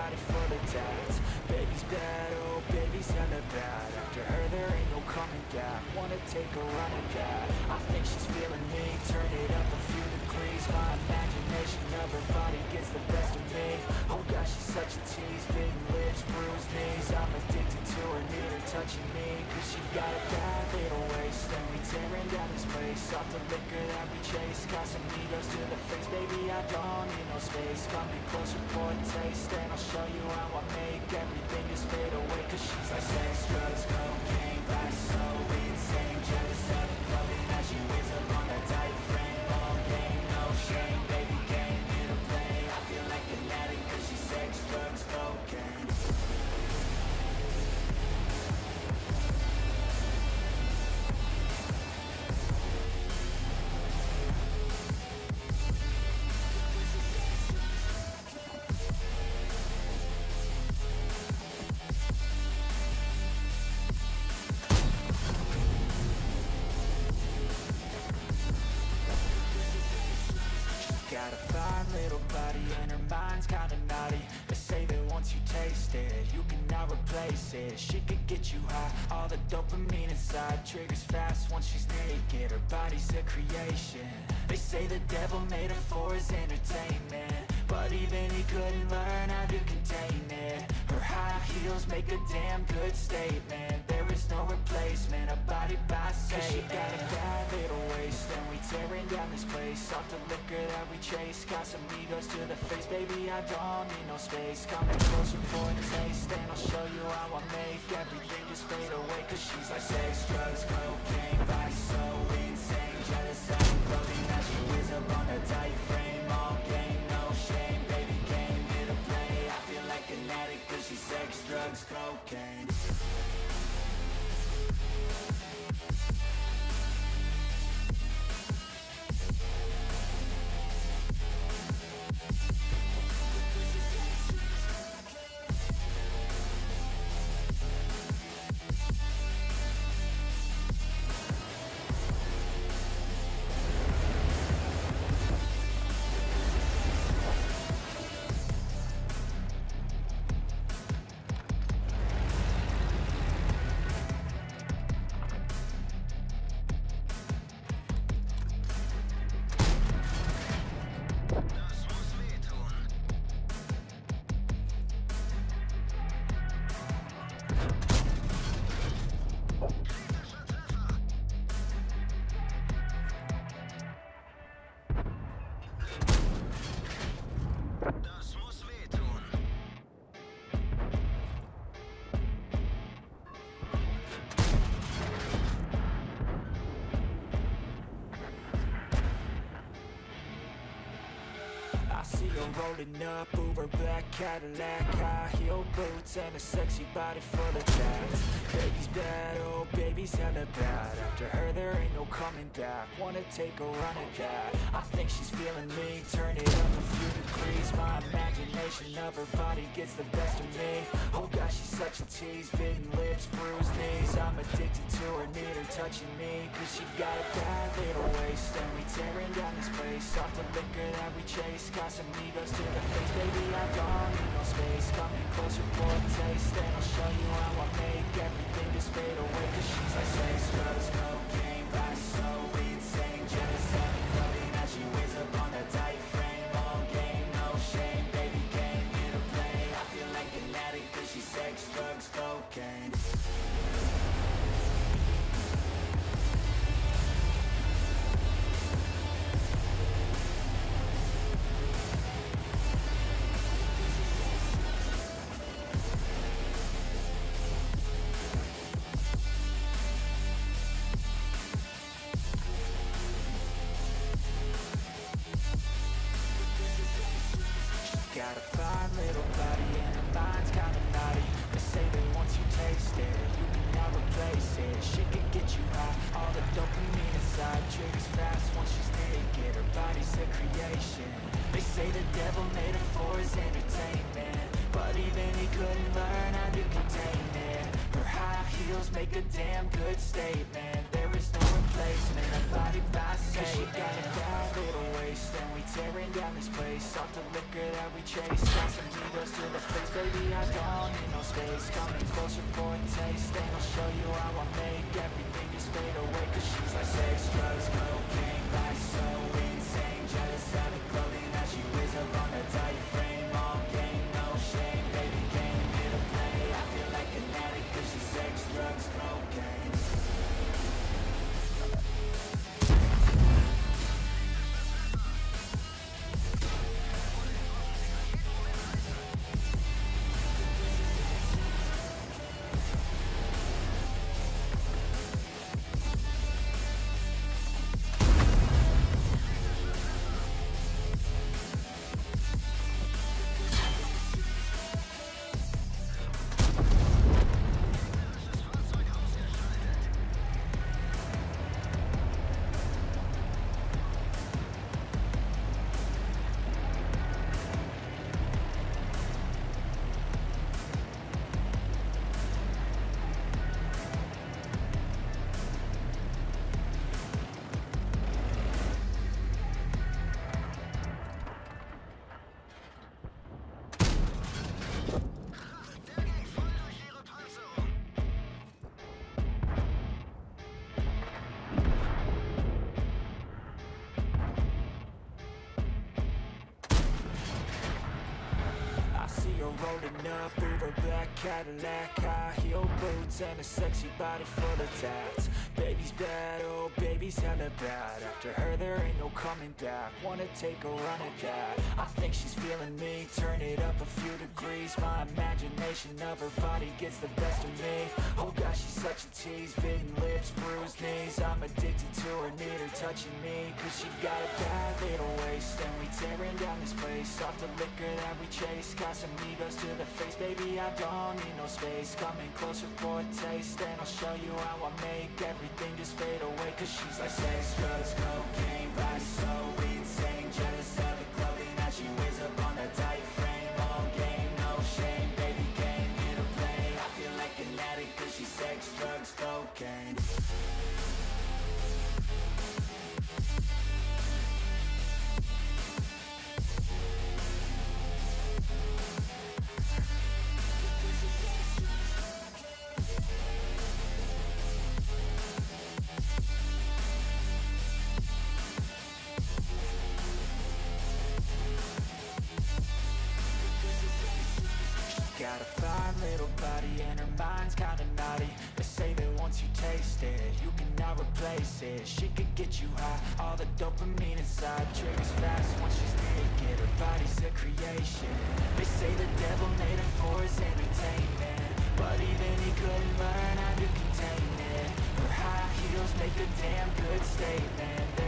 body full of tats. Baby's bad, oh baby's hella bad. After her there ain't no coming back. Wanna take a run at that. I think she's feeling me, turn it up a few degrees. My imagination of her body gets the best of me. Oh gosh, she's such a tease. Big lips, bruised knees. I'm addicted to her, need her touching me. Cause she got a bad little waist, and we tearing down this place. Off the liquor that we chase. Got some egos to the face, baby I don't need no space. Come be closer for a taste, and I'll show you how I make everything just fade away. Cause she's like sex, drugs, cocaine, vice so insane. Jealous of the clothing that she wears up on a tight frame. All game, no shame, baby came here to play. I feel like an addict cause she's sex, drugs, cocaine. Got a fine little body and her mind's kinda naughty. They say that once you taste it, you cannot replace it. She could get you high, all the dopamine inside triggers fast once she's naked. Her body's a creation. They say the devil made her for his entertainment, but even he couldn't learn how to contain it. Her high heels make a damn good statement. There is no replacement, a body by Satan. Cause she got a bad little waist, and we tearing down this place. Off the liquor that we chase. Got some egos to the face, baby I don't need no space. Coming closer for a taste, and I'll show you how I make everything just fade away. Cause she's like sex, drugs, cocaine, vice so insane. Jealous of the clothing that she wears up on a tight frame. All game, no shame, baby came here to play. I feel like an addict cause she's sex, drugs, cocaine. I see her rolling up, Uber black Cadillac, high heel boots and a sexy body full of tats. Baby's bad, oh baby's hella bad. After her there ain't no coming back. Wanna take a run at that. I think she's feeling me, turn it up a few degrees. My imagination of her body gets the best of me. Oh gosh, she's such a tease, big lips, bruised knees. I'm addicted to her, need her touching me. Cause she got a bad little waist, and we tearing down this place. Off the liquor that we chase. Got some egos to the face, baby I don't need no space. Coming closer for a taste, and I'll show you how I make everything just fade away. Cause she's like sex, drugs, cocaine, vice so insane. Jealous of the clothing that she wears up on a tight frame. All game, no shame, baby came here to play. I feel like an addict cause she's sex, drugs, cocaine. Got a fine little body and her mind's kinda naughty. They say that once you taste it, you cannot replace it. She can get you high, all the dopamine inside triggers fast once she's naked. Her body's a creation. They say the devil made her for his entertainment, but even he couldn't learn how to contain it. Her high heels make a damn good statement. There is no replacement, a body by Satan. She got a bad little waist, and we tearing down this place. Off the liquor that we chase. Got some egos to the face, baby, I don't need no space. Coming closer for a taste, and I'll show you how I make everything just fade away. Cause she's like sex, drugs, cocaine, life so insane. Jealous of the clothing that she wears up on a tight frame. All game, no shame, baby came here to play. I feel like an addict cause she's sex, drugs, cocaine. Rolling up, Uber black Cadillac, high heel boots and a sexy body full of tats. Baby's bad, oh baby's hella bad. After her there ain't no coming back. Wanna take a run at that. I think she's feeling me, turn it up a few degrees. My imagination of her body gets the best of me. Oh gosh, she's such a tease, bitten lips, bruised knees. I'm addicted to her, need her touching me. Cause she got a bad little waist, and we tearing down this place. Off the liquor that we chase, got some egos to the face, baby, I don't need no space. Coming closer for a taste, and I'll show you how I make everything just fade away. Cause she's like sex, drugs, cocaine, body so insane. Jealous of the clothing that she wears up on a tight frame. All game, no shame, baby came here to play. I feel like an addict cause she's sex, drugs, cocaine. Got a fine little body and her mind's kinda naughty. They say that once you taste it, you cannot replace it. She could get you high, all the dopamine inside. Triggers fast once she's naked, her body's a creation. They say the devil made her for his entertainment, but even he couldn't learn how to contain it. Her high heels make a damn good statement.